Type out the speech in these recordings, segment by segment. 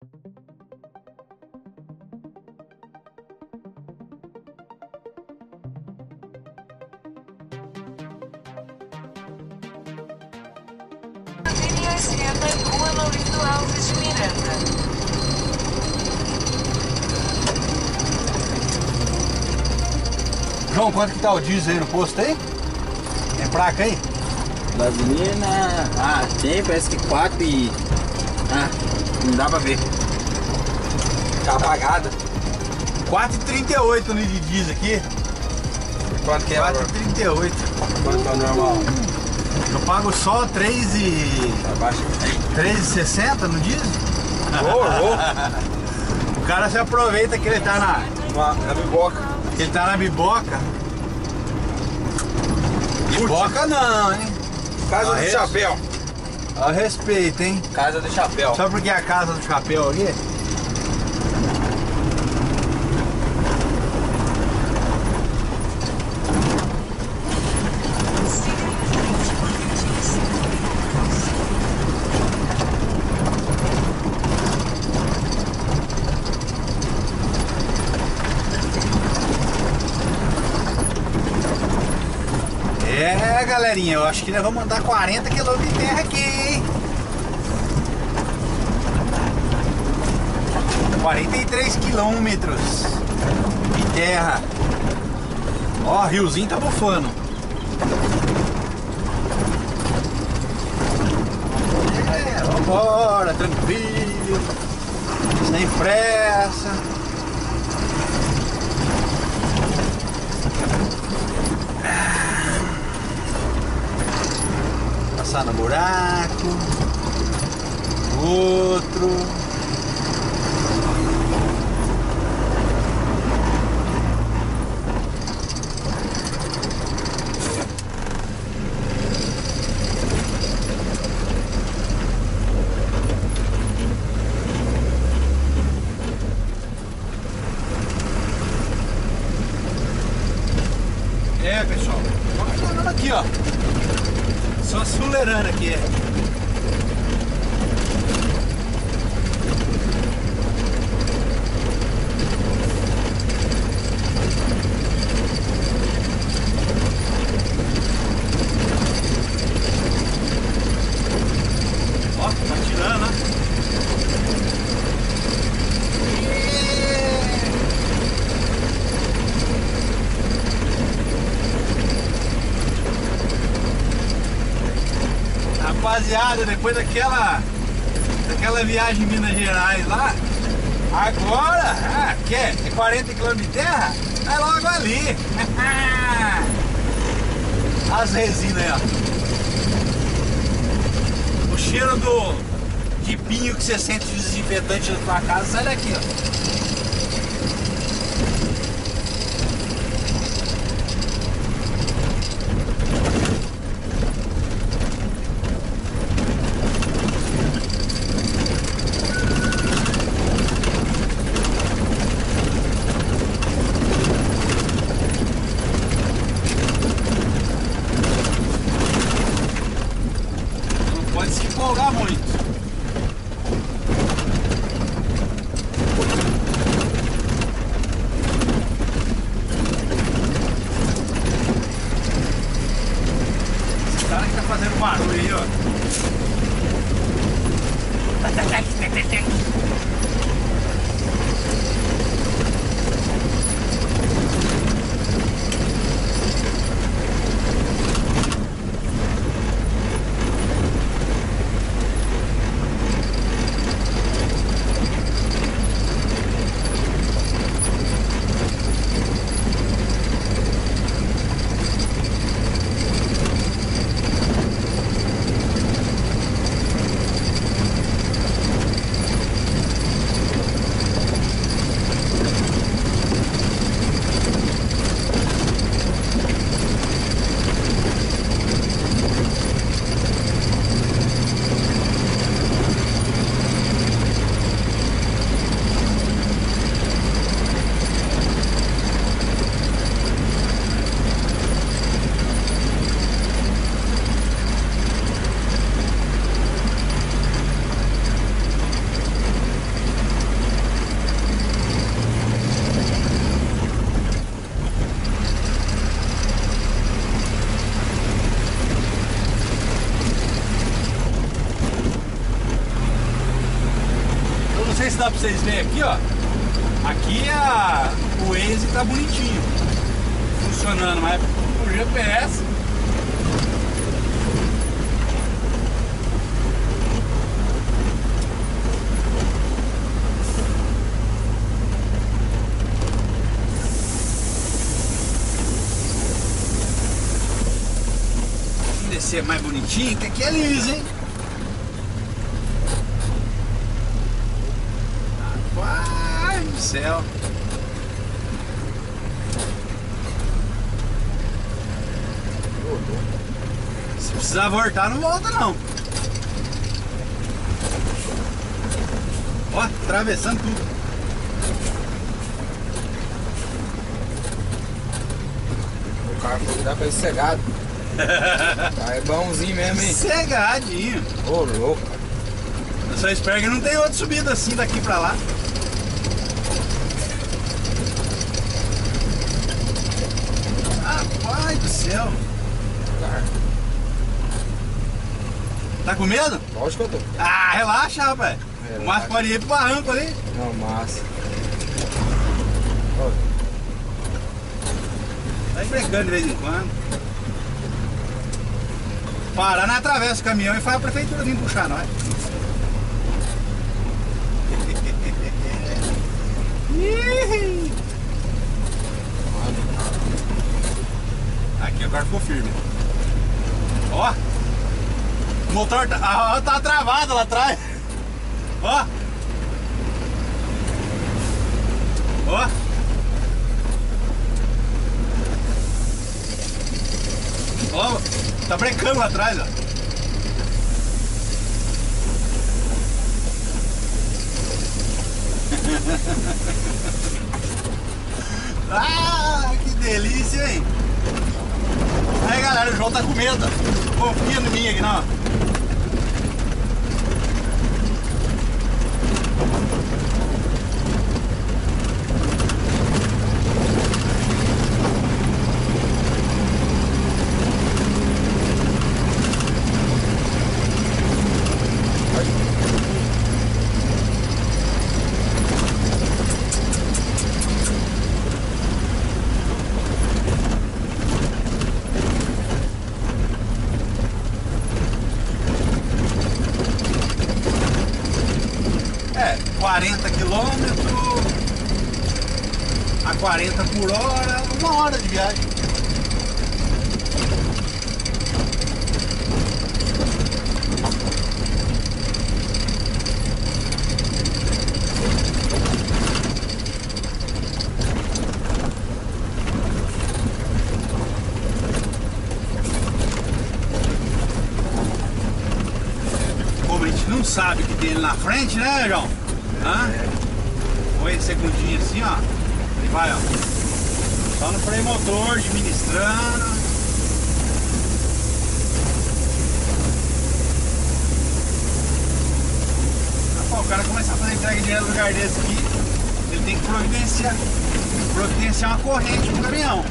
Avenida Esquerda, Rua Laurindo Alves de Miranda. João, quanto que tá o diesel aí no posto aí? Tem placa aí? Gasolina... Ah, tem, parece que 4 e... Ah, não dá pra ver. Tá apagada. 4,38 no de diesel aqui. Quanto que é agora? 4,38. Quanto é o normal? Eu pago só 3,60 no diesel. O cara se aproveita que ele tá na biboca. Que ele tá na biboca. Biboca não, hein? Casa do Chapéu. Ó, respeito, hein? Casa do Chapéu. Sabe por que é a casa do chapéu aqui? É, galerinha, eu acho que nós vamos andar 40 km de terra aqui, hein? 43 quilômetros de terra. Ó, riozinho tá bufando. É, vambora, tranquilo, sem pressa. Passar no buraco. Outro. É, pessoal, vamos falando aqui, ó. Só acelerando aqui. Ó, tá tirando, né? Rapaziada, depois daquela viagem em Minas Gerais lá, agora, quer? É 40 km de terra? É logo ali. As resinas aí, ó. O cheiro de pinho que você sente de desinfetante na sua casa sai daqui, ó. Pode se empolgar muito. Não sei se dá pra vocês verem aqui, ó. Aqui o Waze tá bonitinho, funcionando, mas o GPS. Vamos descer mais bonitinho, que aqui é liso, hein? Rapaz do céu. Se precisar voltar, não volta não. Ó, atravessando tudo. O carro foi dar pra ele cegado. Tá, é bonzinho mesmo, hein? Cegadinho. Ô, louco. Eu só espero que não tem outra subida assim daqui pra lá. Rapaz do céu. Tá com medo? Lógico que eu tô. Ah, relaxa, rapaz. Relaxa. O Márcio pode ir pro barranco ali. Não, massa. Vai brincando de vez em quando. Parar na atravessa o caminhão e faz a prefeitura vir puxar nós. Aqui agora ficou firme. Ó. O motor tá travado lá atrás. Ó. Ó. Ó. Tá brecando lá atrás, ó. Ah, que delícia, hein? Aí, galera, o João tá com medo. Confia em mim aqui, não. É, 40 quilômetros a 40 por hora, 1 hora de viagem. Como a gente não sabe que tem ele na frente, né, João? Hã? Põe segundinho assim, ó. E vai, ó. Só no freio motor, administrando. Rapaz, o cara começar a fazer entrega de dinheiro no lugar desse aqui, ele tem que providenciar uma corrente pro caminhão.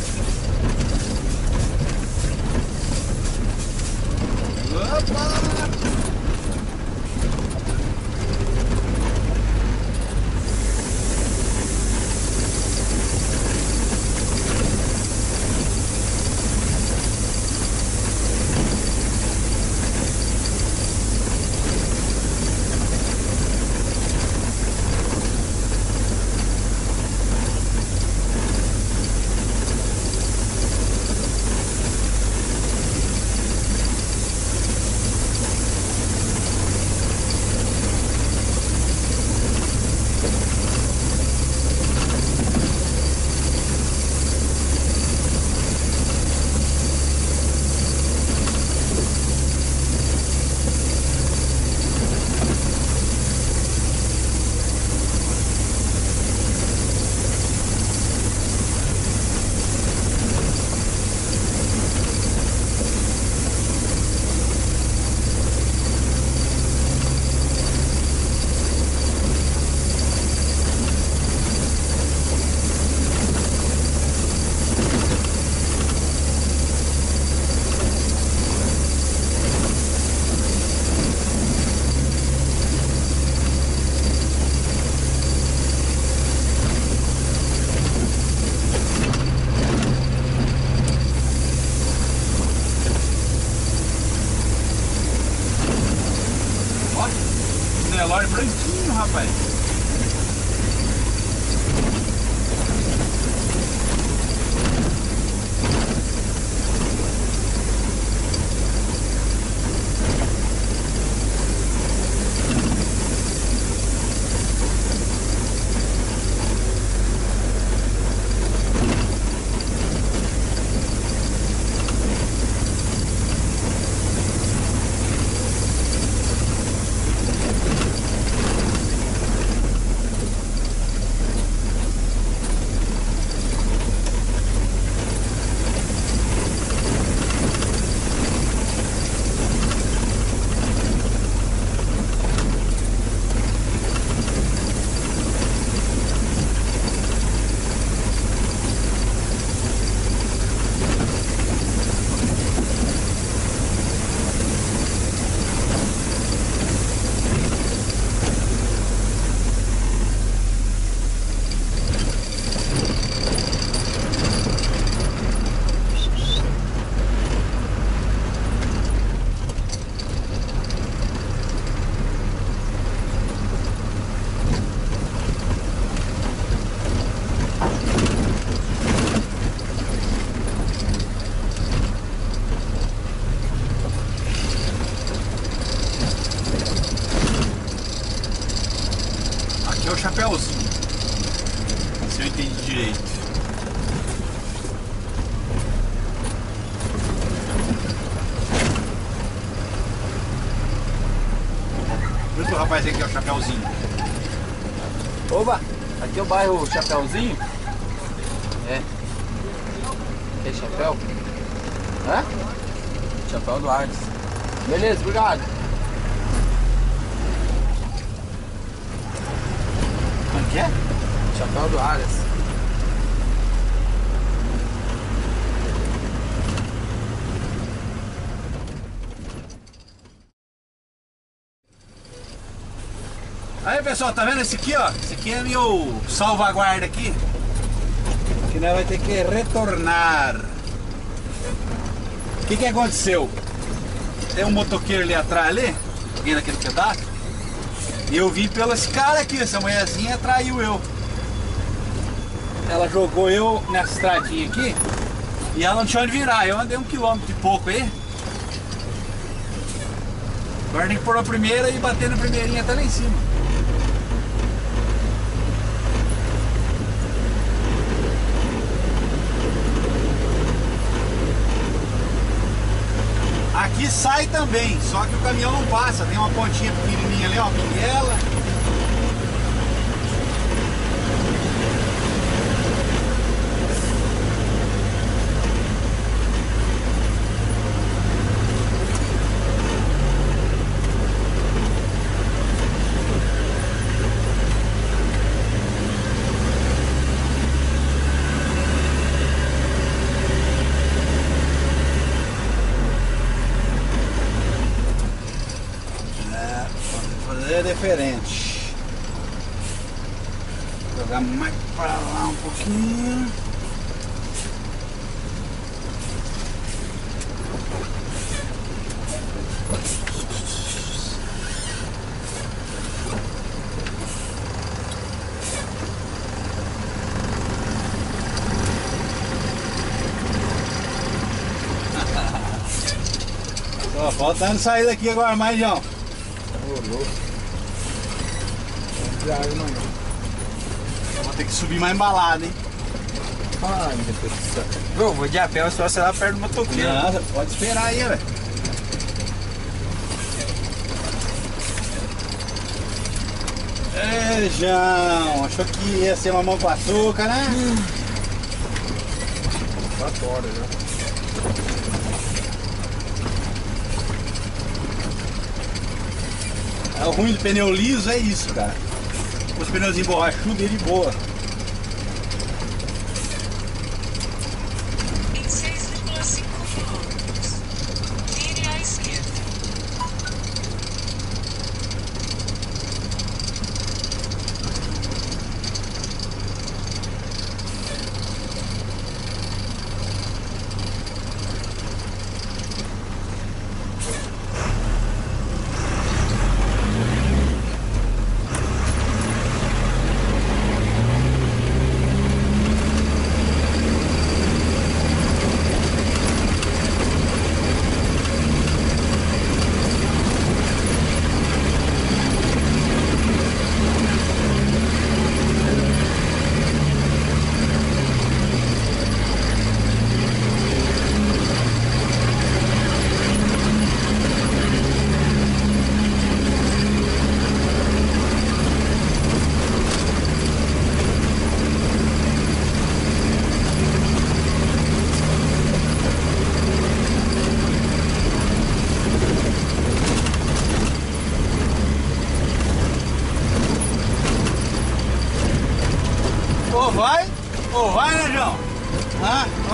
Opa! rapaz. É o chapéuzinho, se eu entendi direito. Muito rapaz, aqui é o chapéuzinho. Oba, aqui é o bairro Chapeuzinho. É. Tem chapéu? Hã? Chapéu do Arnes. Beleza, obrigado. Como que é? Chapéu do Aras. Aí pessoal, tá vendo esse aqui, ó? Esse aqui é meu salvaguarda aqui, que nós vai ter que retornar. O que aconteceu? Tem um motoqueiro ali atrás ali, alguém naquele pedaço, e eu vi pelo esse cara aqui, essa mulherzinha traiu eu. Ela jogou eu nessa estradinha aqui e ela não tinha onde virar. Eu andei 1 quilômetro e pouco aí. Agora tem que pôr a primeira e bater na primeirinha até lá em cima. Aqui sai também, só que o caminhão não passa. Tem uma pontinha pequenininha ali, ó, pinguela. É diferente. Vou jogar mais pra lá um pouquinho. Só faltando sair daqui agora mais, João. Ô, louco. Eu vou ter que subir mais embalado, hein? Ai, meu Deus do céu. Eu vou de a pé, só sei lá perto do motoqueiro. Não, você pode esperar aí, velho. É, João, achou que ia ser mamão com açúcar, né? 4 horas já. É, o ruim do pneu liso é isso, cara. Os pneus emborrachudos, ele boa. Em 6,5 quilômetros. Vire à esquerda.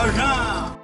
Tchau, João.